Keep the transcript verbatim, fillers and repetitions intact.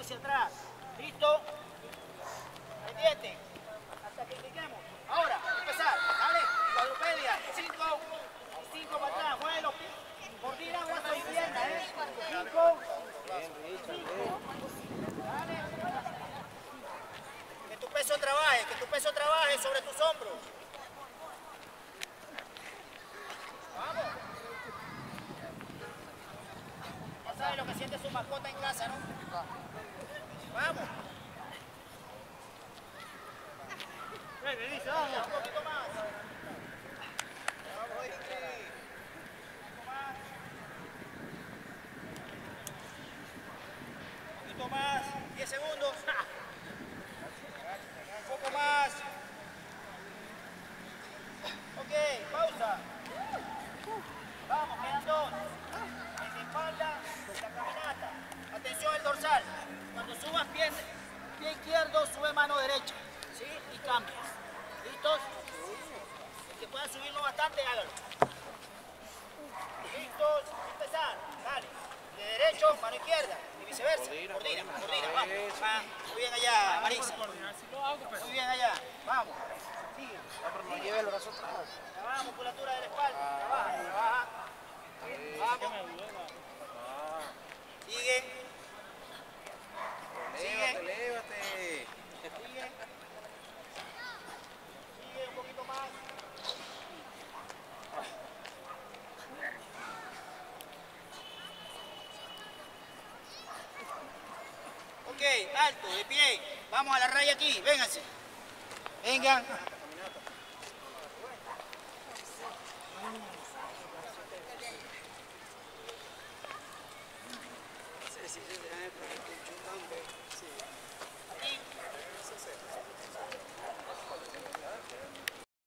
hacia atrás. ¿Listo? Pendiente. Hasta que lleguemos. Ahora, empezar. Dale. Cuadrupedia. Cinco. Cinco para atrás. Muévelo. Coordina brazo y pierna, ¿eh? Cinco. Cinco. Dale. Que tu peso trabaje. Que tu peso trabaje sobre tus hombros. Vamos. Ya sabes lo que siente su mascota en casa, ¿no? Vamos. Ven, dice, vamos. Un poquito más. Vamos, Ingrid. Un poco más. Un poquito más. diez segundos. Un poco más. Ok, pausa. Vamos, quedan dos. En la espalda, la caminata. Atención al dorsal. Cuando subas pie, pie izquierdo, sube mano derecha. ¿Sí? Y cambias. ¿Listos? El que pueda subirlo bastante, hágalo. ¿Listos? Empezar. Dale. De derecho, mano izquierda. Y viceversa. Coordina, coordina. Vamos. Va. Muy bien allá, Marisa. Muy bien allá. Vamos. Sigue. No lleves los brazos atrás. Trabaja musculatura de la espalda. Trabaja, trabaja. Vamos. Sigue. Elévate, elévate. Sigue. Sigue un poquito más. Ok, alto, de pie. Vamos a la raya aquí, vénganse. Vengan. Sí, sí, sí,